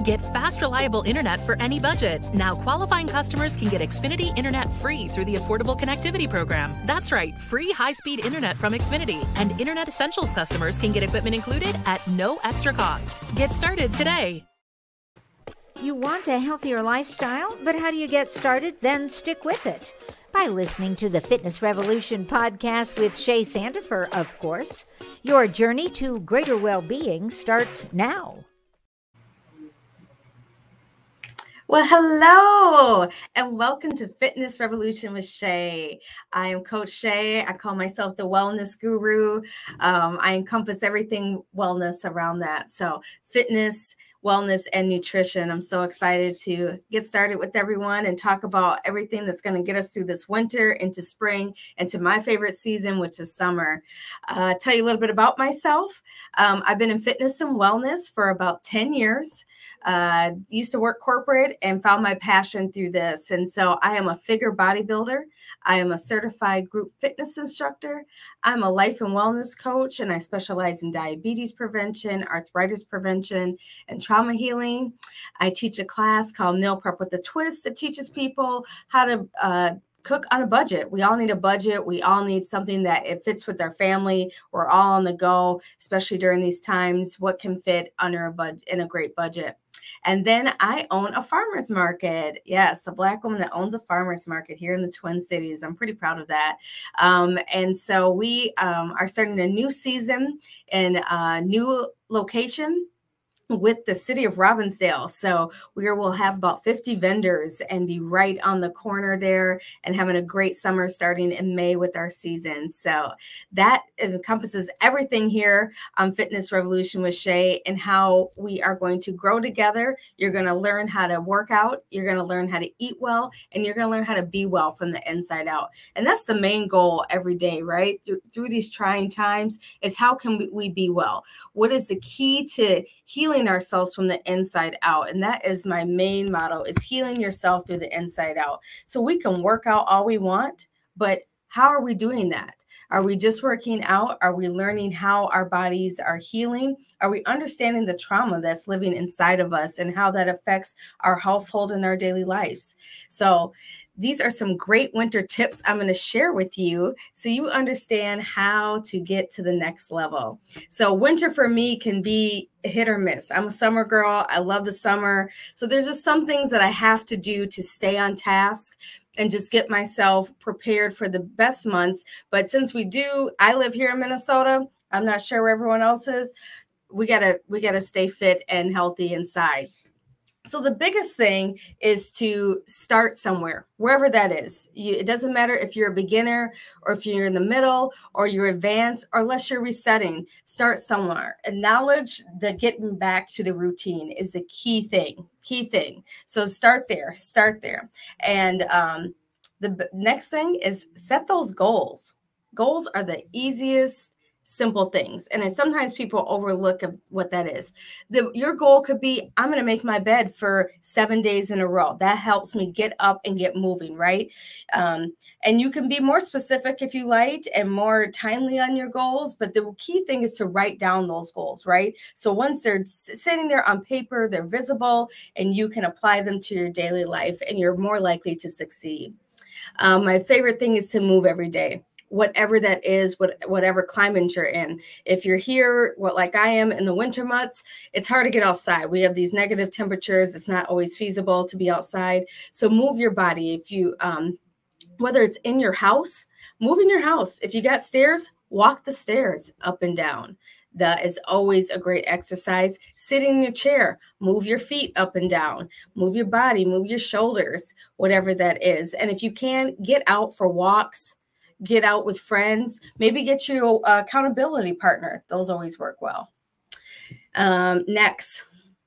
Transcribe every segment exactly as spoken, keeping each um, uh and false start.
Get fast, reliable internet for any budget. Now qualifying customers can get Xfinity Internet free through the Affordable Connectivity Program. That's right, free high-speed internet from Xfinity. And Internet Essentials customers can get equipment included at no extra cost. Get started today. You want a healthier lifestyle, but how do you get started? Then stick with it. By listening to the Fitness Revolution podcast with Chaz Sandifer, of course. Your journey to greater well-being starts now. Well, hello, and welcome to Fitness Revolution with Shay. I am Coach Shay. I call myself the wellness guru. Um, I encompass everything wellness around that. So fitness, wellness, and nutrition. I'm so excited to get started with everyone and talk about everything that's going to get us through this winter into spring and to my favorite season, which is summer. Uh, tell you a little bit about myself. Um, I've been in fitness and wellness for about ten years. Uh, used to work corporate and found my passion through this. And so I am a figure bodybuilder. I am a certified group fitness instructor. I'm a life and wellness coach, and I specialize in diabetes prevention, arthritis prevention, and trauma healing. I teach a class called Meal Prep with a Twist that teaches people how to uh, cook on a budget. We all need a budget. We all need something that it fits with our family. We're all on the go, especially during these times. What can fit under a budget in a great budget? And then I own a farmer's market. Yes, a Black woman that owns a farmer's market here in the Twin Cities. I'm pretty proud of that. Um, and so we um, are starting a new season in a new location with the city of Robbinsdale. So we will have about fifty vendors and be right on the corner there and having a great summer starting in May with our season. So that encompasses everything here on Fitness Revolution with Shay and how we are going to grow together. You're going to learn how to work out. You're going to learn how to eat well, and you're going to learn how to be well from the inside out. And that's the main goal every day, right? Through, through these trying times is how can we, we be well? What is the key to healing ourselves from the inside out? And that is my main motto, is healing yourself through the inside out. So we can work out all we want, but how are we doing that? Are we just working out? Are we learning how our bodies are healing? Are we understanding the trauma that's living inside of us and how that affects our household and our daily lives? So these are some great winter tips I'm going to share with you so you understand how to get to the next level. So winter for me can be hit or miss. I'm a summer girl. I love the summer. So there's just some things that I have to do to stay on task and just get myself prepared for the best months. But since we do, I live here in Minnesota. I'm not sure where everyone else is. We gotta, we gotta stay fit and healthy inside. So the biggest thing is to start somewhere, wherever that is. You, it doesn't matter if you're a beginner or if you're in the middle or you're advanced or unless you're resetting. Start somewhere. Acknowledge that getting back to the routine is the key thing, key thing. So start there, start there. And um, the next thing is set those goals. Goals are the easiest simple things. And then sometimes people overlook of what that is. The, your goal could be, I'm going to make my bed for seven days in a row. That helps me get up and get moving, right? Um, and you can be more specific if you like and more timely on your goals. But the key thing is to write down those goals, right? So once they're sitting there on paper, they're visible and you can apply them to your daily life and you're more likely to succeed. Um, my favorite thing is to move every day. Whatever that is, what, whatever climate you're in. If you're here, what like I am in the winter months, it's hard to get outside. We have these negative temperatures. It's not always feasible to be outside. So move your body. If you, um, whether it's in your house, move in your house. If you got stairs, walk the stairs up and down. That is always a great exercise. Sitting in your chair, move your feet up and down, move your body, move your shoulders, whatever that is. And if you can, get out for walks. Get out with friends, maybe get your uh, accountability partner. Those always work well. Um, next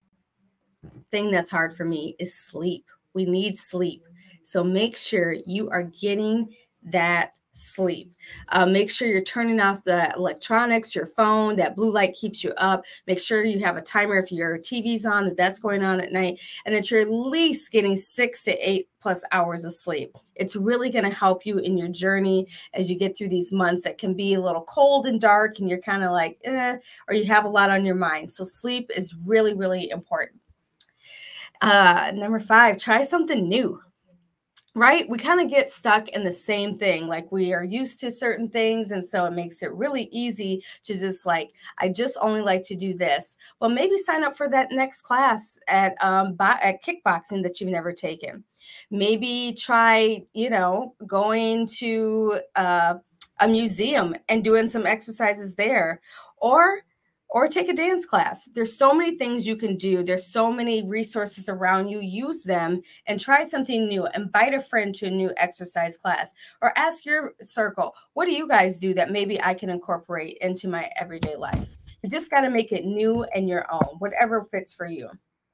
thing that's hard for me is sleep. We need sleep. So make sure you are getting that sleep. Uh, make sure you're turning off the electronics, your phone. That blue light keeps you up. Make sure you have a timer if your T V's on, that that's going on at night, and that you're at least getting six to eight plus hours of sleep. It's really going to help you in your journey as you get through these months that can be a little cold and dark and you're kind of like, eh, or you have a lot on your mind. So sleep is really, really important. Uh, number five, try something new. Right? We kind of get stuck in the same thing. Like we are used to certain things. And so it makes it really easy to just like, I just only like to do this. Well, maybe sign up for that next class at, um, at kickboxing that you've never taken. Maybe try, you know, going to uh, a museum and doing some exercises there. Or Or take a dance class. There's so many things you can do. There's so many resources around you. Use them and try something new. Invite a friend to a new exercise class or ask your circle, what do you guys do that maybe I can incorporate into my everyday life? You just got to make it new and your own, whatever fits for you.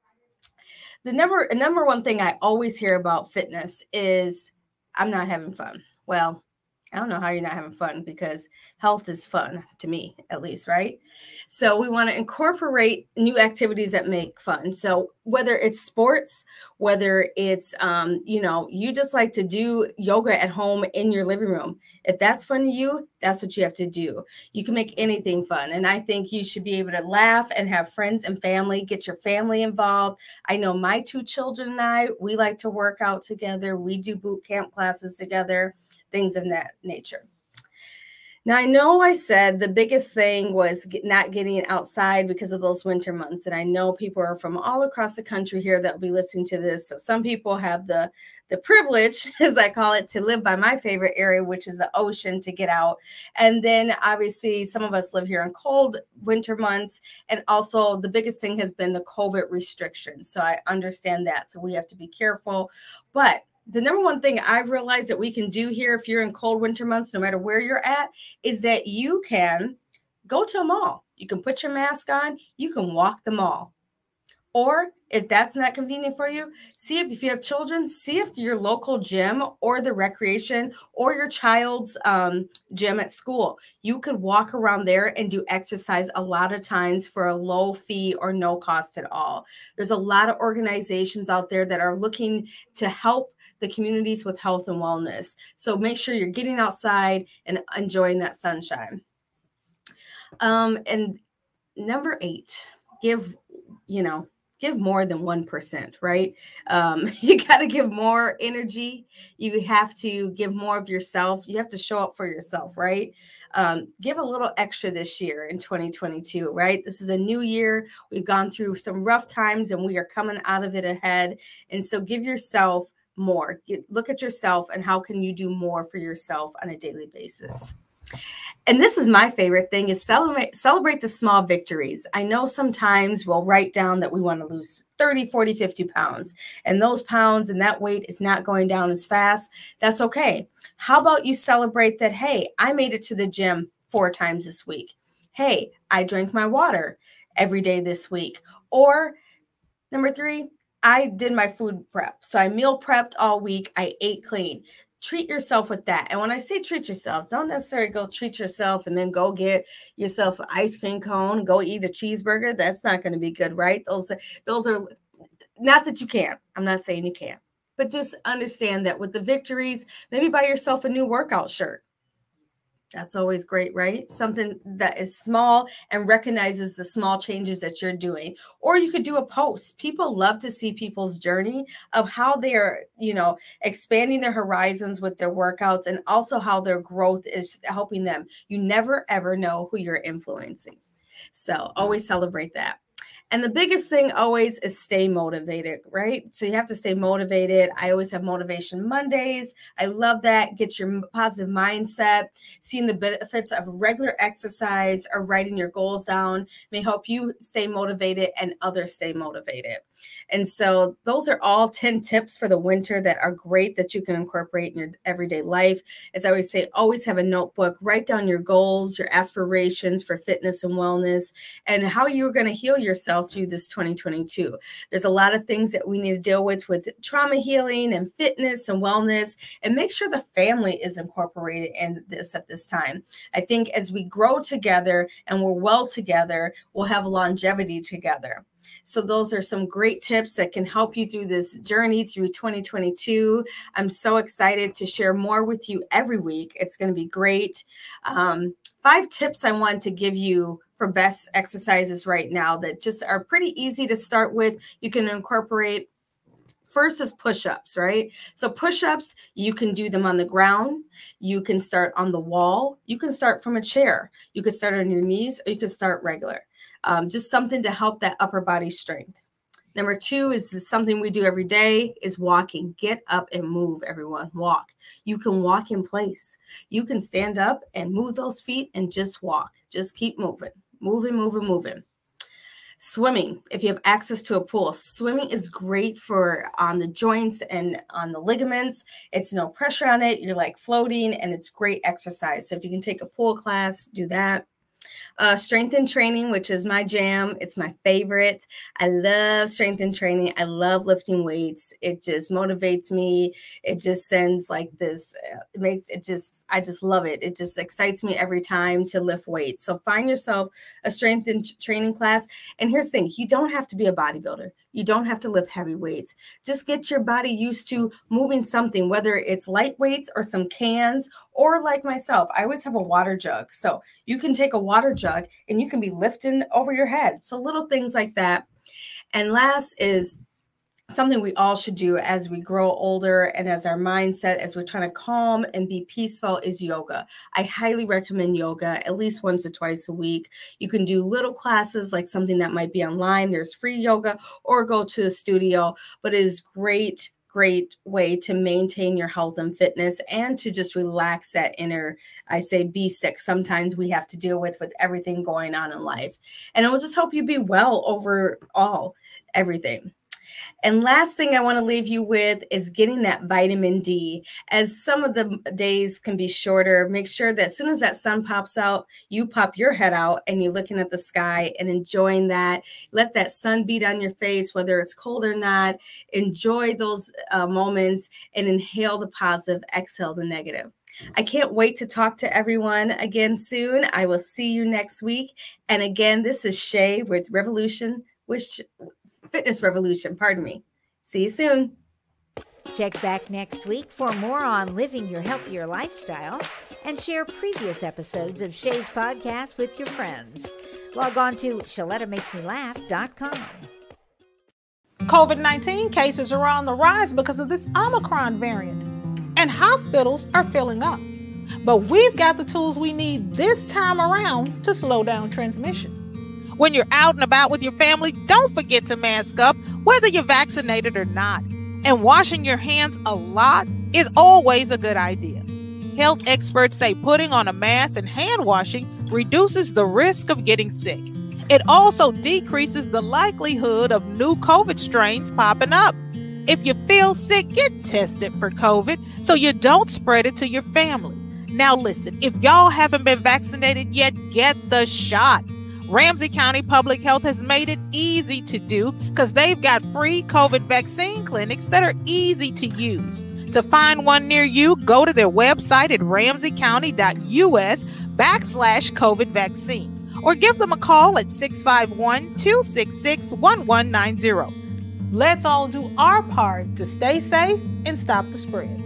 The number, number one thing I always hear about fitness is I'm not having fun. Well, I don't know how you're not having fun because health is fun to me, at least, right? So we want to incorporate new activities that make fun. So whether it's sports, whether it's, um, you know, you just like to do yoga at home in your living room. If that's fun to you, that's what you have to do. You can make anything fun. And I think you should be able to laugh and have friends and family, get your family involved. I know my two children and I, we like to work out together. We do boot camp classes together, things of that nature. Now, I know I said the biggest thing was get, not getting outside because of those winter months. And I know people are from all across the country here that will be listening to this. So some people have the, the privilege, as I call it, to live by my favorite area, which is the ocean, to get out. And then obviously some of us live here in cold winter months. And also the biggest thing has been the COVID restrictions. So I understand that. So we have to be careful. But the number one thing I've realized that we can do here, if you're in cold winter months, no matter where you're at, is that you can go to a mall. You can put your mask on. You can walk the mall. Or if that's not convenient for you, see if, if you have children, see if your local gym or the recreation or your child's um, gym at school, you could walk around there and do exercise a lot of times for a low fee or no cost at all. There's a lot of organizations out there that are looking to help the communities with health and wellness. So make sure you're getting outside and enjoying that sunshine. Um, and number eight, give, you know, give more than one percent, right? Um, you got to give more energy. You have to give more of yourself. You have to show up for yourself, right? Um, give a little extra this year in twenty twenty-two, right? This is a new year. We've gone through some rough times and we are coming out of it ahead. And so give yourself more. Get, look at yourself and how can you do more for yourself on a daily basis. And this is my favorite thing is celebrate, celebrate the small victories. I know sometimes we'll write down that we want to lose thirty, forty, fifty pounds, and those pounds and that weight is not going down as fast. That's okay. How about you celebrate that, hey, I made it to the gym four times this week. Hey, I drank my water every day this week. Or number three, I did my food prep. So I meal prepped all week. I ate clean. Treat yourself with that. And when I say treat yourself, don't necessarily go treat yourself and then go get yourself an ice cream cone, go eat a cheeseburger. That's not going to be good, right? Those, those are not that you can't. I'm not saying you can't. But just understand that with the victories, maybe buy yourself a new workout shirt. That's always great, right? Something that is small and recognizes the small changes that you're doing. Or you could do a post. People love to see people's journey of how they are, you know, expanding their horizons with their workouts and also how their growth is helping them. You never, ever know who you're influencing. So always celebrate that. And the biggest thing always is stay motivated, right? So you have to stay motivated. I always have Motivation Mondays. I love that. Get your positive mindset. Seeing the benefits of regular exercise or writing your goals down may help you stay motivated and others stay motivated. And so those are all ten tips for the winter that are great that you can incorporate in your everyday life. As I always say, always have a notebook. Write down your goals, your aspirations for fitness and wellness, and how you're going to heal yourself through this twenty twenty-two. There's a lot of things that we need to deal with with trauma healing and fitness and wellness, and make sure the family is incorporated in this at this time. I think as we grow together and we're well together, we'll have longevity together. So those are some great tips that can help you through this journey through twenty twenty-two. I'm so excited to share more with you every week. It's going to be great. Um, five tips I want to give you for best exercises right now that just are pretty easy to start with. You can incorporate First is push-ups, right? So push-ups, you can do them on the ground. You can start on the wall. You can start from a chair. You can start on your knees, or you can start regular. Um, just something to help that upper body strength. Number two is something we do every day is walking. Get up and move, everyone. Walk. You can walk in place. You can stand up and move those feet and just walk. Just keep moving, moving, moving, moving. Swimming, if you have access to a pool. Swimming is great for on the joints and on the ligaments. It's no pressure on it. You're like floating, and it's great exercise. So if you can take a pool class, do that. Uh, strength and training, which is my jam. It's my favorite. I love strength and training. I love lifting weights. It just motivates me. It just sends like this, uh, it makes it just, I just love it. It just excites me every time to lift weights. So find yourself a strength and training class. And here's the thing, you don't have to be a bodybuilder. You don't have to lift heavy weights. Just get your body used to moving something, whether it's light weights or some cans, or like myself, I always have a water jug. So you can take a water jug and you can be lifting over your head. So little things like that. And last is something we all should do as we grow older and as our mindset, as we're trying to calm and be peaceful, is yoga. I highly recommend yoga at least once or twice a week. You can do little classes, like something that might be online. There's free yoga, or go to a studio, but it is great, great way to maintain your health and fitness and to just relax that inner, I say, be sick sometimes we have to deal with, with everything going on in life. And it will just help you be well overall, everything. And last thing I want to leave you with is getting that vitamin D. As some of the days can be shorter, make sure that as soon as that sun pops out, you pop your head out and you're looking at the sky and enjoying that. Let that sun beat on your face, whether it's cold or not. Enjoy those uh, moments and inhale the positive, exhale the negative. I can't wait to talk to everyone again soon. I will see you next week. And again, this is Shay with Revolution, which Fitness Revolution, pardon me. See you soon. Check back next week for more on living your healthier lifestyle, and share previous episodes of Shay's podcast with your friends. Log on to Sheletta makes me laugh dot com. COVID nineteen cases are on the rise because of this Omicron variant, and hospitals are filling up. But we've got the tools we need this time around to slow down transmission. When you're out and about with your family, don't forget to mask up, whether you're vaccinated or not. And washing your hands a lot is always a good idea. Health experts say putting on a mask and hand washing reduces the risk of getting sick. It also decreases the likelihood of new COVID strains popping up. If you feel sick, get tested for COVID so you don't spread it to your family. Now listen, if y'all haven't been vaccinated yet, get the shot. Ramsey County Public Health has made it easy to do because they've got free COVID vaccine clinics that are easy to use. To find one near you, go to their website at ramsey county dot U S backslash COVID vaccine or give them a call at six five one, two six six, one one nine zero. Let's all do our part to stay safe and stop the spread.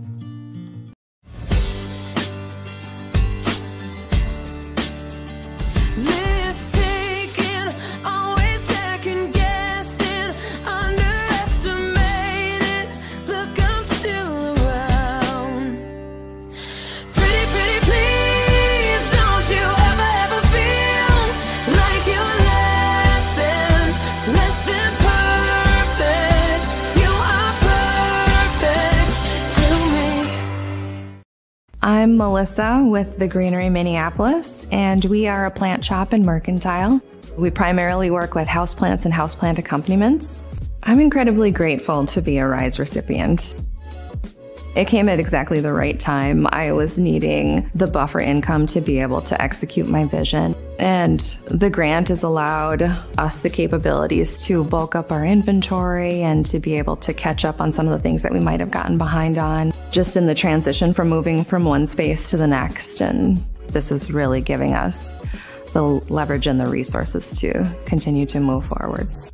I'm Melissa with The Greenery Minneapolis, and we are a plant shop in Mercantile. We primarily work with houseplants and houseplant accompaniments. I'm incredibly grateful to be a RISE recipient. It came at exactly the right time. I was needing the buffer income to be able to execute my vision. And the grant has allowed us the capabilities to bulk up our inventory and to be able to catch up on some of the things that we might have gotten behind on, just in the transition from moving from one space to the next. And this is really giving us the leverage and the resources to continue to move forward.